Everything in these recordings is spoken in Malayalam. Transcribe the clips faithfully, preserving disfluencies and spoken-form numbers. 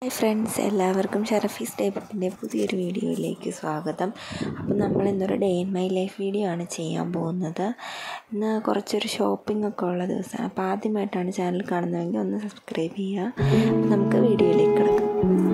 ഹായ് ഫ്രണ്ട്സ്, എല്ലാവർക്കും ഷറഫീസ് ടേബിളിൻ്റെ പുതിയൊരു വീഡിയോയിലേക്ക് സ്വാഗതം. അപ്പം നമ്മൾ ഇന്നൊരു day in my life video ആണ് ചെയ്യാൻ പോകുന്നത്. ഇന്ന് കുറച്ചൊരു ഷോപ്പിംഗ് ഒക്കെ ഉള്ള ദിവസമാണ്. അപ്പോൾ ആദ്യമായിട്ടാണ് ചാനൽ കാണുന്നതെങ്കിൽ ഒന്ന് സബ്സ്ക്രൈബ് ചെയ്യുക. അപ്പം നമുക്ക് വീഡിയോയിലേക്ക് കിടക്കാം.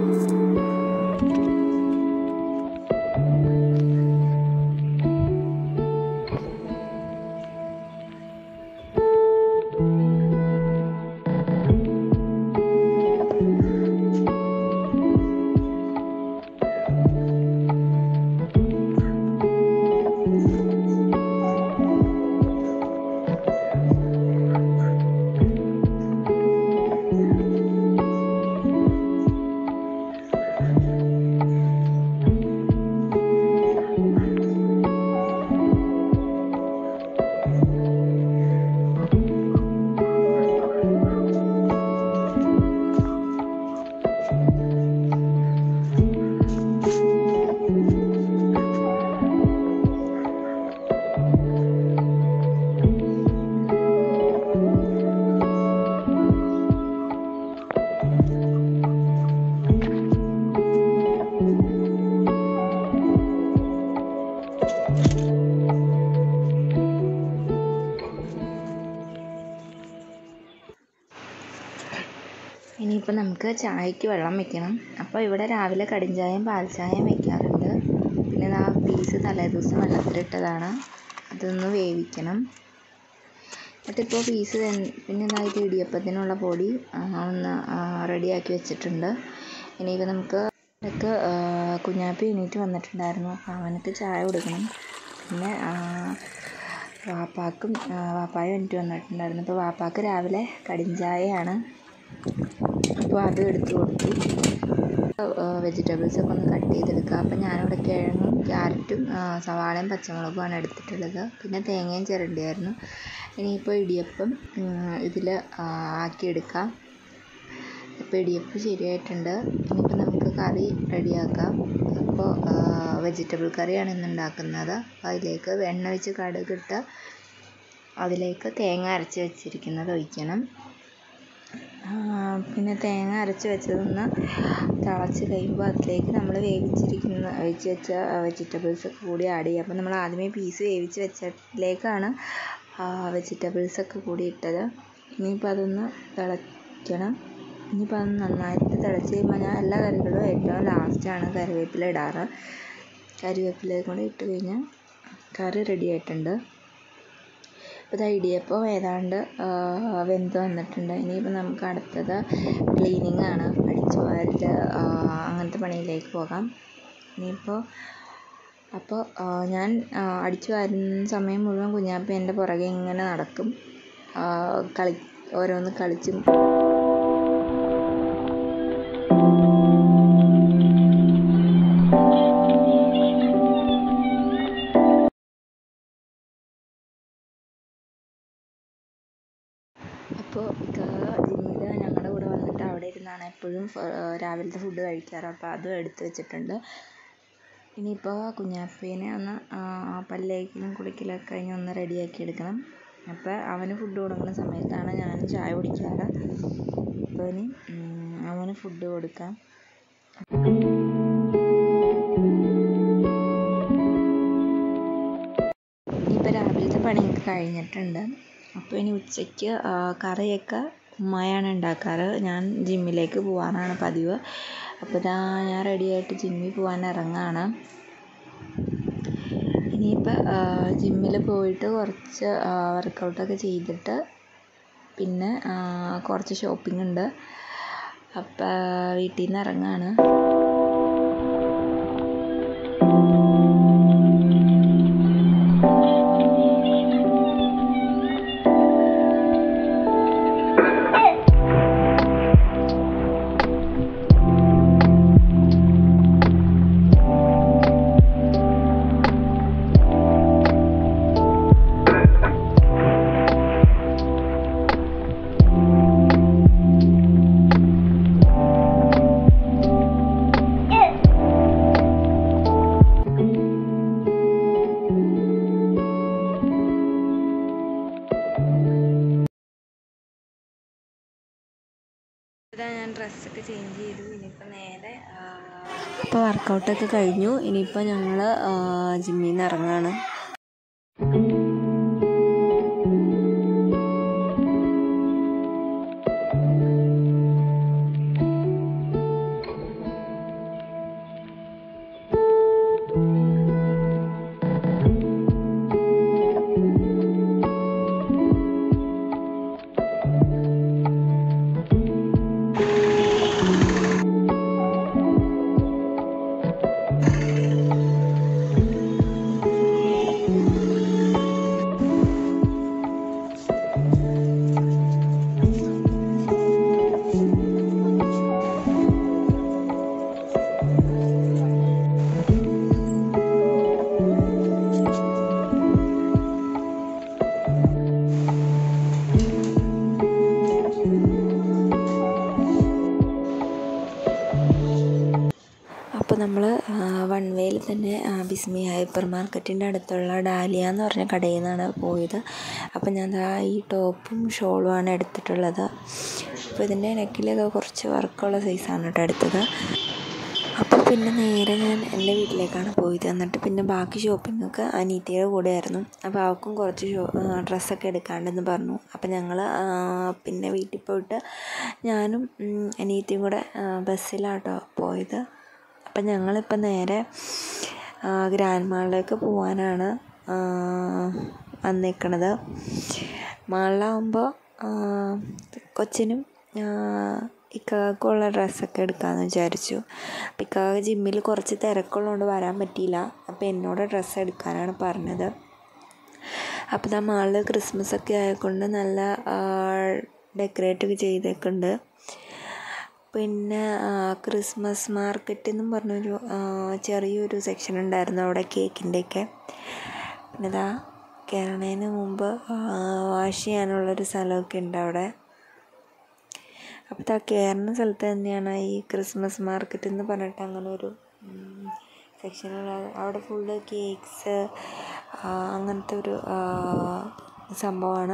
ഇനിയിപ്പോൾ നമുക്ക് ചായക്ക് വെള്ളം വെക്കണം. അപ്പോൾ ഇവിടെ രാവിലെ കടിഞ്ചായയും പാൽച്ചായയും വെക്കാറുണ്ട്. പിന്നെ ആ പീസ് തലേദിവസം വെള്ളത്തിലിട്ടതാണ്, അതൊന്ന് വേവിക്കണം. എന്നിട്ടിപ്പോൾ പീസ് പിന്നെ ഇതായത് ഇടിയപ്പത്തിനുള്ള പൊടി ഒന്ന് റെഡിയാക്കി വെച്ചിട്ടുണ്ട്. ഇനിയിപ്പോൾ നമുക്ക് ഇതൊക്കെ കുഞ്ഞാപ്പി എണീറ്റ് വന്നിട്ടുണ്ടായിരുന്നു. അപ്പോൾ അവനക്ക് ചായ കൊടുക്കണം. പിന്നെ വാപ്പാക്കും വാപ്പായും എണീറ്റ് വന്നിട്ടുണ്ടായിരുന്നു. അപ്പോൾ വാപ്പാക്ക് രാവിലെ കടിഞ്ചായയാണ്, അപ്പോൾ അത് എടുത്ത് കൊടുത്തു. വെജിറ്റബിൾസൊക്കെ ഒന്ന് കട്ട് ചെയ്തെടുക്കുക. അപ്പോൾ ഞാനിവിടെ കിഴങ്ങും ക്യാരറ്റും സവാളയും പച്ചമുളകുമാണ് എടുത്തിട്ടുള്ളത്. പിന്നെ തേങ്ങയും ചിരണ്ടിയായിരുന്നു. ഇനിയിപ്പോൾ ഇടിയപ്പം ഇതിൽ ആക്കിയെടുക്കാം. ഇപ്പോൾ ഇടിയപ്പം ശരിയായിട്ടുണ്ട്. ഇനിയിപ്പോൾ നമുക്ക് കറി റെഡിയാക്കാം. അപ്പോൾ വെജിറ്റബിൾ കറിയാണ് ഇന്ന് ഉണ്ടാക്കുന്നത്. അപ്പോൾ അതിലേക്ക് എണ്ണ ഒഴിച്ച് കടുകിട്ട് അതിലേക്ക് തേങ്ങ അരച്ച് വെച്ചിരിക്കുന്നത് ഒഴിക്കണം. പിന്നെ തേങ്ങ അരച്ച് വെച്ചതൊന്ന് തിളച്ച് കഴിയുമ്പോൾ അതിലേക്ക് നമ്മൾ വേവിച്ചിരിക്കുന്ന വേവിച്ച് വെച്ച വെജിറ്റബിൾസൊക്കെ കൂടി ആഡ് ചെയ്യുക. അപ്പോൾ നമ്മൾ ആദ്യമേ പീസ് വേവിച്ച് വെച്ചതിലേക്കാണ് വെജിറ്റബിൾസൊക്കെ കൂടി ഇട്ടത്. ഇനിയിപ്പോൾ അതൊന്ന് തിളയ്ക്കണം. ഇനിയിപ്പോൾ അത് നന്നായിട്ട് തിളച്ച് കഴിയുമ്പോൾ ഞാൻ എല്ലാ കറികളും ഏറ്റവും ലാസ്റ്റാണ് കറിവേപ്പില ഇടാറ്. കറിവേപ്പിലയും കൂടെ ഇട്ട് കഴിഞ്ഞാൽ കറി റെഡി ആയിട്ടുണ്ട്. ഇപ്പോൾ ഇടിയപ്പം ഏതാണ്ട് വെന്ത് വന്നിട്ടുണ്ട്. ഇനിയിപ്പോൾ നമുക്ക് അടുത്തത് ക്ലീനിങ് ആണ്, അടിച്ചു വാരൽ അങ്ങനത്തെ പണിയിലേക്ക് പോകാം. ഇനിയിപ്പോൾ അപ്പോൾ ഞാൻ അടിച്ചു വാരുന്ന സമയം മുഴുവൻ കുഞ്ഞാപ്പി എൻ്റെ പുറകെ ഇങ്ങനെ നടക്കും, കളി ഓരോന്ന് കളിച്ചും. അപ്പോൾ ഇക്ക ജിമ്മിൽ ഞങ്ങളുടെ കൂടെ വന്നിട്ട് അവിടെ ഇരുന്നാണ് എപ്പോഴും രാവിലത്തെ ഫുഡ് കഴിക്കാറ്. അപ്പോൾ അതും എടുത്ത് വെച്ചിട്ടുണ്ട്. ഇനിയിപ്പോൾ കുഞ്ഞാപ്പീനെ ഒന്ന് പല്ലേക്കലും കുളിക്കലൊക്കെ കഴിഞ്ഞ് ഒന്ന് റെഡിയാക്കി എടുക്കണം. അപ്പോൾ അവന് ഫുഡ് കൊടുക്കുന്ന സമയത്താണ് ഞാൻ ചായ കുടിക്കാറ്. അപ്പോൾ ഇനി അവന് ഫുഡ് കൊടുക്കാം. ഇനിയിപ്പോൾ രാവിലത്തെ പണിയൊക്കെ കഴിഞ്ഞിട്ടുണ്ട്. അപ്പോൾ ഇനി ഉച്ചയ്ക്ക് കറിയൊക്കെ ഉമ്മയാണ് ഉണ്ടാക്കാറ്. ഞാൻ ജിമ്മിലേക്ക് പോകാനാണ് പതിവ്. അപ്പോൾ ഇതാ ഞാൻ റെഡിയായിട്ട് ജിമ്മിൽ പോകാൻ ഇറങ്ങുകയാണ്. ഇനിയിപ്പോൾ ജിമ്മിൽ പോയിട്ട് കുറച്ച് വർക്കൗട്ടൊക്കെ ചെയ്തിട്ട് പിന്നെ കുറച്ച് ഷോപ്പിംഗ് ഉണ്ട്. അപ്പോൾ വീട്ടിൽ നിന്ന് ഇറങ്ങുകയാണ്. ഇതാ ഞാൻ ഡ്രസ്സൊക്കെ ചേഞ്ച് ചെയ്തു. ഇനിയിപ്പോൾ നേരെ ഇപ്പോൾ വർക്കൗട്ടൊക്കെ കഴിഞ്ഞു. ഇനിയിപ്പോൾ ഞങ്ങൾ ജിമ്മിൽ നിന്ന് ഇറങ്ങുകയാണ്. അപ്പോൾ നമ്മൾ വൺ വേയിൽ തന്നെ ബിസ്മി ഹൈപ്പർ മാർക്കറ്റിൻ്റെ അടുത്തുള്ള ഡാലിയ എന്ന് പറഞ്ഞ കടയിൽ നിന്നാണ് പോയത്. അപ്പോൾ ഞാൻ ദാ ഈ ടോപ്പും ഷോളുമാണ് എടുത്തിട്ടുള്ളത്. അപ്പോൾ ഇതിൻ്റെ നെക്കിലൊക്കെ കുറച്ച് വർക്കുള്ള സൈസാണ് കേട്ടോ എടുത്തത്. അപ്പോൾ പിന്നെ നേരെ ഞാൻ എൻ്റെ വീട്ടിലേക്കാണ് പോയത്. എന്നിട്ട് പിന്നെ ബാക്കി ഷോപ്പിങ്ങൊക്കെ അനീത്തിയുടെ കൂടെയായിരുന്നു. അപ്പോൾ അവൾക്കും കുറച്ച് ഷോ ഡ്രസ്സൊക്കെ എടുക്കാണ്ടെന്ന് പറഞ്ഞു. അപ്പോൾ ഞങ്ങൾ പിന്നെ വീട്ടിൽ പോയിട്ട് ഞാനും അനീത്തിയും കൂടെ ബസ്സിലാട്ടോ പോയത്. അപ്പം ഞങ്ങളിപ്പോൾ നേരെ ഗ്രാൻഡ് മാളിലേക്ക് പോകാനാണ് വന്നിരിക്കണത്. മാളിലാവുമ്പോൾ കൊച്ചിനും ഇക്കാക്കുള്ള ഡ്രസ്സൊക്കെ എടുക്കാമെന്ന് വിചാരിച്ചു. അപ്പം ഇക്കാക്ക് ജിമ്മിൽ കുറച്ച് തിരക്കുള്ളതുകൊണ്ട് വരാൻ പറ്റിയില്ല. അപ്പോൾ എന്നോട് ഡ്രസ്സ് എടുക്കാനാണ് പറഞ്ഞത്. അപ്പോൾ ഇതാ മാളിൽ ക്രിസ്മസ് ഒക്കെ ആയതുകൊണ്ട് നല്ല ഡെക്കറേറ്റൊക്കെ ചെയ്തേക്കുന്നുണ്ട്. പിന്നെ ക്രിസ്മസ് മാർക്കറ്റ് എന്നും പറഞ്ഞൊരു ചെറിയൊരു സെക്ഷൻ ഉണ്ടായിരുന്നു അവിടെ, കേക്കിൻ്റെയൊക്കെ. പിന്നെ ഇതാ കയറുന്നതിന് മുമ്പ് വാഷ് ചെയ്യാനുള്ളൊരു സ്ഥലമൊക്കെ ഉണ്ട് അവിടെ. അപ്പോൾ ഇതാ കയറുന്ന സ്ഥലത്ത് തന്നെയാണ് ഈ ക്രിസ്മസ് മാർക്കറ്റ് എന്ന് പറഞ്ഞിട്ട് അങ്ങനെ ഒരു സെക്ഷനുള്ള. അവിടെ ഫുള്ള് കേക്ക്സ് അങ്ങനത്തെ ഒരു സംഭവമാണ്.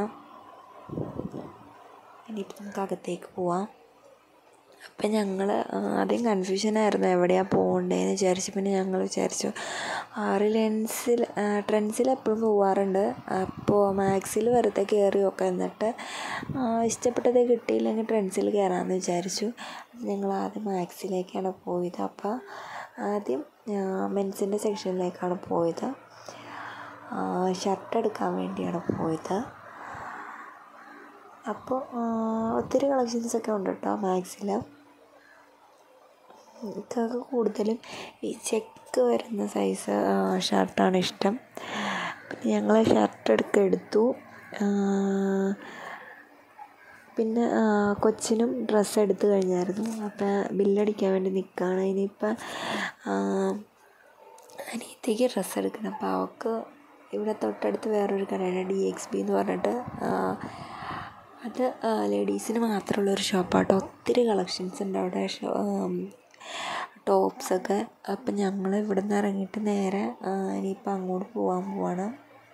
ഇനിയിപ്പോൾ നമുക്ക് അകത്തേക്ക് പോവാം. അപ്പം ഞങ്ങൾ ആദ്യം കൺഫ്യൂഷനായിരുന്നു എവിടെയാണ് പോകേണ്ടതെന്ന് വിചാരിച്ചു. പിന്നെ ഞങ്ങൾ വിചാരിച്ചു റിലയൻസിൽ ട്രെൻഡ്സിൽ എപ്പോഴും പോവാറുണ്ട്. അപ്പോൾ മാക്സിൽ വെറുതെ കയറി നോക്കാം, എന്നിട്ട് ഇഷ്ടപ്പെട്ടത് കിട്ടിയില്ലെങ്കിൽ ട്രെൻഡ്സിൽ കയറാമെന്ന് വിചാരിച്ചു. ഞങ്ങൾ ആദ്യം മാക്സിലേക്കാണ് പോയത്. അപ്പോൾ ആദ്യം മെൻസിൻ്റെ സെക്ഷനിലേക്കാണ് പോയത്. ഷർട്ട് എടുക്കാൻ വേണ്ടിയാണ് പോയത്. അപ്പോൾ ഒത്തിരി കളക്ഷൻസൊക്കെ ഉണ്ട് കേട്ടോ മാക്സിൽ. എനിക്കൊക്കെ കൂടുതലും ഈ ചെക്ക് വരുന്ന സൈസ് ഷർട്ടാണ് ഇഷ്ടം. പിന്നെ ഞങ്ങൾ ഷർട്ട് എടുക്കുക എടുത്തു. പിന്നെ കൊച്ചിനും ഡ്രസ്സ് എടുത്ത് കഴിഞ്ഞായിരുന്നു. അപ്പം ബില്ലടിക്കാൻ വേണ്ടി നിൽക്കുകയാണ്. ഇനിയിപ്പം അനിയത്തിക്ക് ഡ്രസ്സ് എടുക്കണം. അപ്പോൾ അവൾക്ക് ഇവിടെ തൊട്ടടുത്ത് വേറൊരു കടയാണ്, ഡി എക്സ് ബി എന്ന് പറഞ്ഞിട്ട്. അത് ലേഡീസിന് മാത്രമുള്ളൊരു ഷോപ്പാട്ടോ. ഒത്തിരി കളക്ഷൻസ് ഉണ്ട് അവിടെ, ടോപ്സൊക്കെ. അപ്പം ഞങ്ങൾ ഇവിടെ നിന്ന് ഇറങ്ങിയിട്ട് നേരെ ഇനിയിപ്പോൾ അങ്ങോട്ട് പോകാൻ പോവാണ്.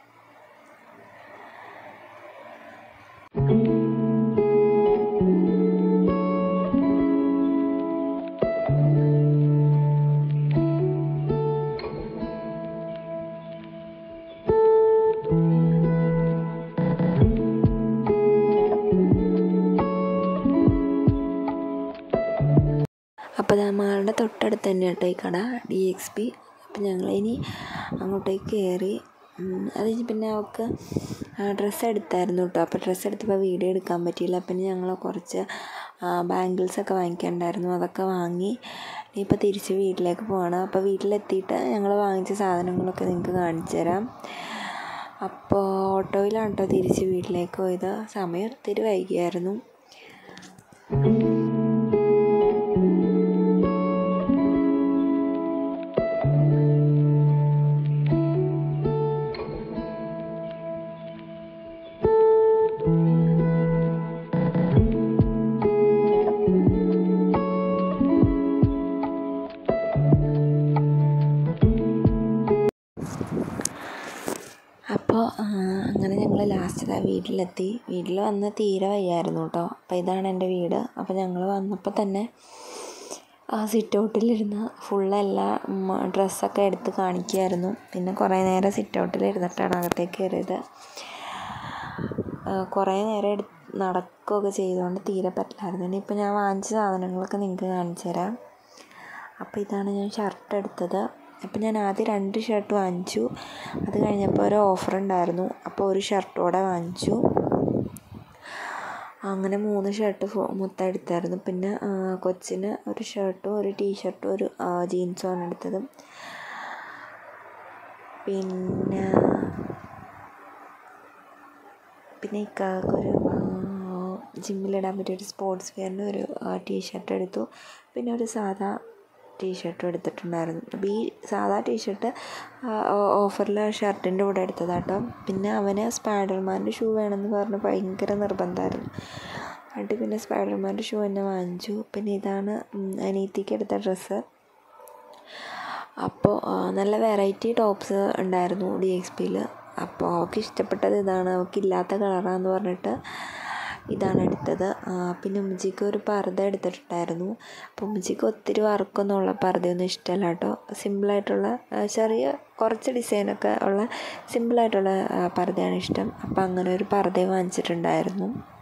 അപ്പോൾ മാളുടെ തൊട്ടടുത്ത് തന്നെ കേട്ടോ ഈ കട, ഡി എക്സ് ബി. അപ്പം ഞങ്ങളിനി അങ്ങോട്ടേക്ക് കയറി. അത് പിന്നെ അവൾക്ക് ഡ്രസ്സ് എടുത്തായിരുന്നു കേട്ടോ. അപ്പോൾ ഡ്രസ്സ് എടുത്തപ്പോൾ വീഡിയോ എടുക്കാൻ പറ്റിയില്ല. പിന്നെ ഞങ്ങൾ കുറച്ച് ബാംഗിൾസൊക്കെ വാങ്ങിക്കാനുണ്ടായിരുന്നു, അതൊക്കെ വാങ്ങി ഇനിയിപ്പോൾ തിരിച്ച് വീട്ടിലേക്ക് പോകണം. അപ്പോൾ വീട്ടിലെത്തിയിട്ട് ഞങ്ങൾ വാങ്ങിച്ച സാധനങ്ങളൊക്കെ നിങ്ങൾക്ക് കാണിച്ചു തരാം. അപ്പോൾ ഓട്ടോയിലാണ് കേട്ടോ തിരിച്ച് വീട്ടിലേക്ക് പോയത്. സമയം ഒത്തിരി വൈകിയായിരുന്നു. അപ്പോൾ അങ്ങനെ ഞങ്ങൾ ലാസ്റ്റ് ഇതാ വീട്ടിലെത്തി. വീട്ടിൽ വന്ന് തീരെ വയ്യായിരുന്നു കേട്ടോ. അപ്പോൾ ഇതാണ് എൻ്റെ വീട്. അപ്പോൾ ഞങ്ങൾ വന്നപ്പോൾ തന്നെ ആ സിറ്റ് ഔട്ടിലിരുന്ന് ഫുള്ളെല്ലാ ഡ്രസ്സൊക്കെ എടുത്ത് കാണിക്കുമായിരുന്നു. പിന്നെ കുറേ നേരം സിറ്റ് ഔട്ടിലിരുന്നിട്ടാണ് അകത്തേക്ക് കയറിയത്. കുറേ നേരം എടു നടക്കുകയൊക്കെ ചെയ്തുകൊണ്ട് തീരെ പറ്റില്ലായിരുന്നു. ഇനിയിപ്പോൾ ഞാൻ വാങ്ങിച്ച സാധനങ്ങളൊക്കെ നിങ്ങൾക്ക് കാണിച്ചു തരാം. അപ്പോൾ ഇതാണ് ഞാൻ ഷർട്ട് എടുത്തത്. അപ്പോൾ ഞാൻ ആദ്യം രണ്ട് ഷർട്ട് വാങ്ങിച്ചു. അത് കഴിഞ്ഞപ്പോൾ ഒരു ഓഫർ ഉണ്ടായിരുന്നു. അപ്പോൾ ഒരു ഷർട്ടോടെ വാങ്ങിച്ചു. അങ്ങനെ മൂന്ന് ഷർട്ട് മൊത്തം എടുത്തായിരുന്നു. പിന്നെ കൊച്ചിന് ഒരു ഷർട്ടും ഒരു ടീഷർട്ടും ഒരു ജീൻസുമാണ് എടുത്തത്. പിന്നെ പിന്നെ ഇക്കാക്കൊരു ജിമ്മിലിടാൻ പറ്റിയ ഒരു സ്പോർട്സ് വെയറിൻ്റെ ഒരു ടീഷർട്ട് എടുത്തു. പിന്നെ ഒരു സാധാ ടീഷർട്ടും എടുത്തിട്ടുണ്ടായിരുന്നു. അപ്പോൾ ഈ സാധാ ടീഷർട്ട് ഓഫറിൽ ഷർട്ടിൻ്റെ കൂടെ എടുത്തതാട്ടോ. പിന്നെ അവന് സ്പൈഡർമാൻ്റെ ഷൂ വേണമെന്ന് പറഞ്ഞ് ഭയങ്കര നിർബന്ധമായിരുന്നു. എന്നിട്ട് പിന്നെ സ്പൈഡർമാൻ്റെ ഷൂ തന്നെ വാങ്ങിച്ചു. പിന്നെ ഇതാണ് അനീത്തിക്ക് എടുത്ത ഡ്രസ്സ്. അപ്പോൾ നല്ല വെറൈറ്റി ടോപ്സ് ഉണ്ടായിരുന്നു ഡി എക്സ് പിയിൽ. അപ്പോൾ അവൾക്ക് ഇഷ്ടപ്പെട്ടത് ഇതാണ്, അവൾക്ക് ഇല്ലാത്ത കളറാന്ന് പറഞ്ഞിട്ട് ഇതാണ് എടുത്തത്. പിന്നെ ഉമ്മച്ചിക്ക് ഒരു പർദ്ദ എടുത്തിട്ടുണ്ടായിരുന്നു. അപ്പോൾ ഉമ്മച്ചിക്ക് ഒത്തിരി വർക്കൊന്നും ഉള്ള പർദ്ദയൊന്നും ഇഷ്ടമല്ല കേട്ടോ. സിമ്പിളായിട്ടുള്ള ചെറിയ കുറച്ച് ഡിസൈനൊക്കെ ഉള്ള സിമ്പിളായിട്ടുള്ള പർദ്ദയാണ് ഇഷ്ടം. അപ്പോൾ അങ്ങനെ ഒരു പർദ്ദ വാങ്ങിച്ചിട്ടുണ്ടായിരുന്നു.